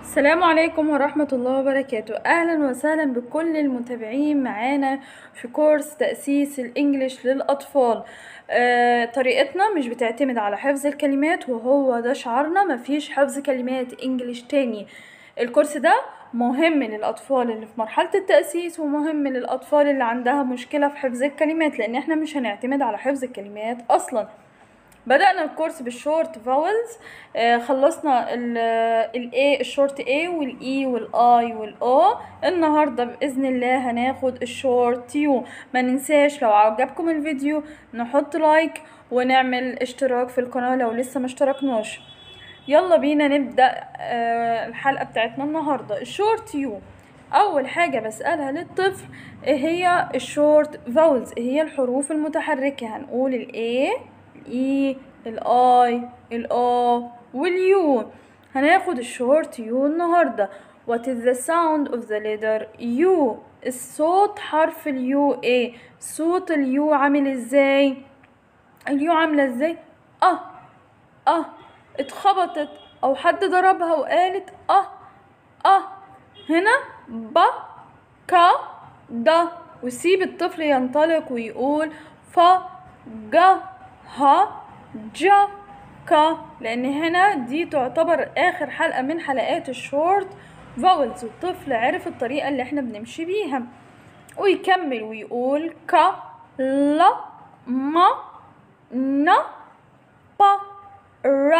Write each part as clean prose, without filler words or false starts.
السلام عليكم ورحمة الله وبركاته. أهلا وسهلا بكل المتابعين معانا في كورس تأسيس الإنجليش للأطفال. طريقتنا مش بتعتمد على حفظ الكلمات، وهو ده شعارنا، مفيش حفظ كلمات إنجليش تاني. الكورس ده مهم للأطفال اللي في مرحلة التأسيس، ومهم للأطفال اللي عندها مشكلة في حفظ الكلمات، لأن احنا مش هنعتمد على حفظ الكلمات أصلا. بدأنا الكورس بالشورت فاولز. خلصنا A الشورت A والE والI والO. النهاردة بإذن الله هناخد الشورت U. ما ننساش لو عجبكم الفيديو نحط لايك ونعمل اشتراك في القناة لو لسه ما اشتركناش. يلا بينا نبدأ الحلقة بتاعتنا النهاردة. الشورت U، أول حاجة بسألها للطفل ايه هي الشورت فاولز، ايه هي الحروف المتحركة. هنقول ال A، ال E، ال I، ال O واليو. هناخد الشورت U النهاردة. What is the sound of the letter U؟ الصوت حرف اليو ايه؟ صوت اليو عامل ازاي؟ اليو عاملة ازاي؟ اتخبطت او حد ضربها وقالت هنا ب ك د. وسيب الطفل ينطلق ويقول ف ج ه ج ك، لان هنا دي تعتبر اخر حلقة من حلقات الشورت فاولز، والطفل عرف الطريقة اللي احنا بنمشي بيها. ويكمل ويقول ك ل م ن ب ر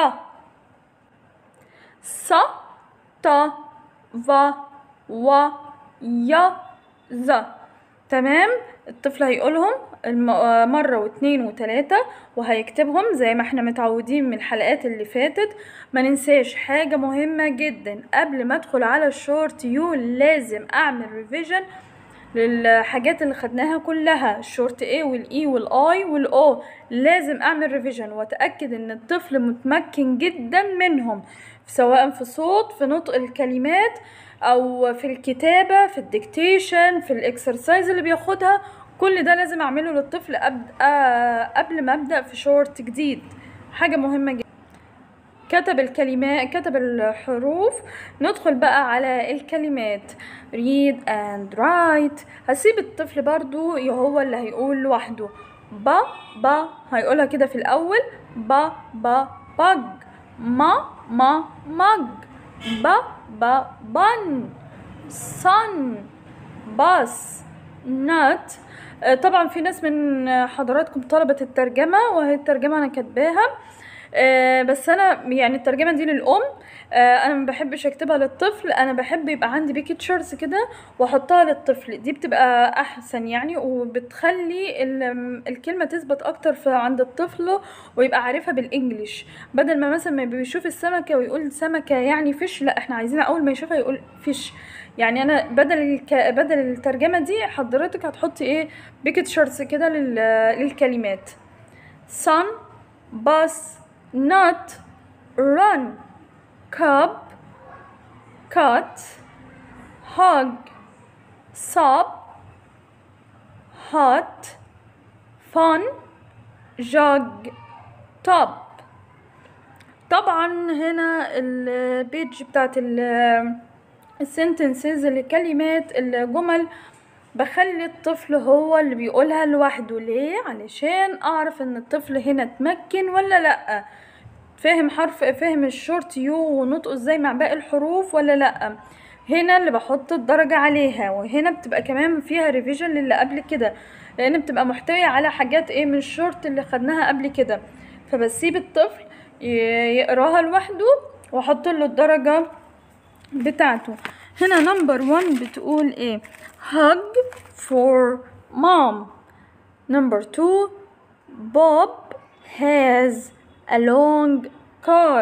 ص ت ف و ي ز. تمام. الطفل هيقولهم مرة واتنين وتلاتة، وهيكتبهم زي ما احنا متعودين من الحلقات اللي فاتت. ما ننساش حاجة مهمة جدا، قبل ما ادخل على الشورت يو لازم اعمل ريفيجن للحاجات اللي خدناها كلها. الشورت A والE والI والO لازم اعمل ريفيجن واتأكد ان الطفل متمكن جدا منهم، سواء في صوت، في نطق الكلمات، او في الكتابة، في الديكتيشن، في الاكسرسايز اللي بياخدها. كل ده لازم اعمله للطفل قبل ما ابدأ في شورت جديد. حاجة مهمة جدا. كتب الكلمات، كتب الحروف، ندخل بقى على الكلمات. read and write. هسيب الطفل برضو هو اللي هيقول لوحده. ب هيقولها كده في الأول. بج. مج. بن. sun. bus. nut. طبعا في ناس من حضراتكم طلبت الترجمة، وهي الترجمة أنا كاتباها، بس انا يعني الترجمه دي للام. انا ما بحبش اكتبها للطفل، انا بحب يبقى عندي بيكتشرز كده واحطها للطفل، دي بتبقى احسن يعني، وبتخلي الكلمه تثبت اكتر عند الطفل ويبقى عارفها بالانجليش، بدل ما مثلا ما بيشوف السمكه ويقول سمكه يعني فيش. لا، احنا عايزين اول ما يشوفها يقول فيش. يعني انا بدل الترجمه دي حضرتك هتحطي ايه؟ بيكتشرز كده للكلمات. sun. bus. nut. run. cup. cut. hug. sob. hot. fun. jug. top. طبعا هنا البيج بتاعت السنتنسز، الكلمات، الجمل، بخلي الطفل هو اللي بيقولها لوحده. ليه؟ علشان اعرف ان الطفل هنا اتمكن ولا لا، فاهم الشورت يو ونطقه ازاي مع باقي الحروف ولا لا. هنا اللي بحط الدرجة عليها، وهنا بتبقى كمان فيها ريفيجن للي قبل كده، لان بتبقى محتوية على حاجات ايه من الشورت اللي خدناها قبل كده. فبسيب الطفل يقراها لوحده واحط له الدرجة بتاعته. هنا نمبر 1 بتقول ايه؟ hug for mom. number 2 Bob has a long car.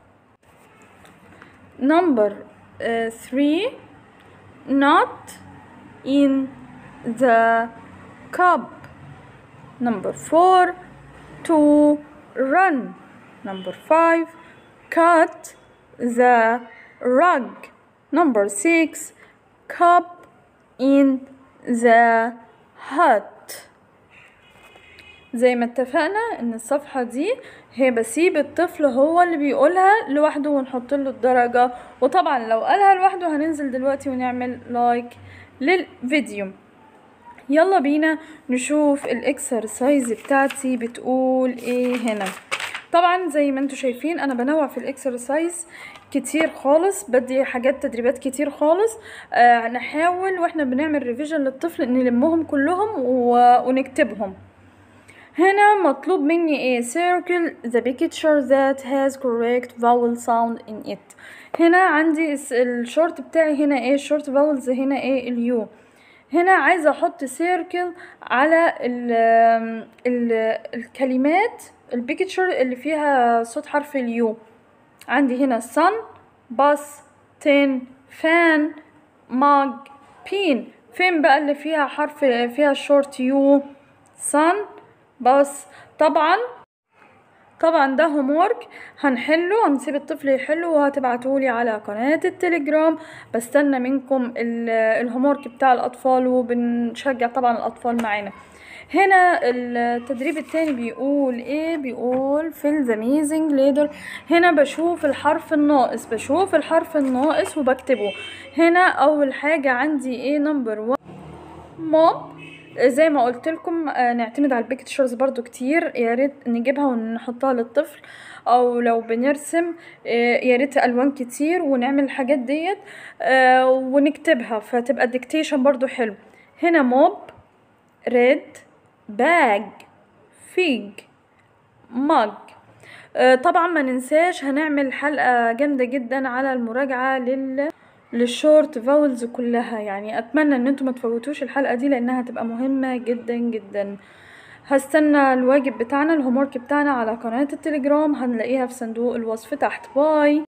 number 3 not in the cup. number 4 to run. number 5 cut the rug. number 6 cup in the hut. زي ما اتفقنا ان الصفحة دي هي بسيب الطفل هو اللي بيقولها لوحده ونحط له الدرجة، وطبعا لو قالها لوحده هننزل دلوقتي ونعمل لايك للفيديو. يلا بينا نشوف الاكسرسايز بتاعتي بتقول ايه هنا. طبعا زي ما انتوا شايفين انا بنوع في الاكسرسايز كتير خالص، بدي حاجات تدريبات كتير خالص. نحاول واحنا بنعمل ريفيجن للطفل نلمهم كلهم ونكتبهم. هنا مطلوب مني ايه؟ circle the picture that has correct vowel sound in it. هنا عندي الشورت بتاعي هنا ايه؟ الشورت vowels هنا ايه؟ اليو. هنا عايزة احط سيركل على الكلمات البيكتشر اللي فيها صوت حرف اليو. عندي هنا sun bus tin fan mug pin. فين بقى اللي فيها حرف فيها الشورت يو؟ sun bus. طبعا ده هومورك هنحله، هنسيب الطفل يحله وهتبعتولي على قناة التليجرام. بستنى منكم الهومورك بتاع الاطفال، وبنشجع طبعا الاطفال معانا. هنا التدريب التاني بيقول ايه؟ بيقول fill the missing letter. هنا بشوف الحرف الناقص وبكتبه. هنا اول حاجة عندي ايه؟ نمبر 1 موب. زي ما قلت لكم نعتمد على البيكتشرز برضو كتير، يا ريت نجيبها ونحطها للطفل، او لو بنرسم يا ريت الوان كتير ونعمل الحاجات ديت ونكتبها فتبقى الديكتيشن برضو حلو. هنا موب ريد باج فيج مج. طبعا ما ننساش هنعمل حلقة جامدة جدا على المراجعة للشورت فاولز كلها، يعني اتمنى ان انتم ما تفوتوش الحلقة دي لانها هتبقى مهمة جدا جدا. هستنى الواجب بتاعنا الهومورك بتاعنا على قناة التليجرام، هنلاقيها في صندوق الوصف تحت. باي.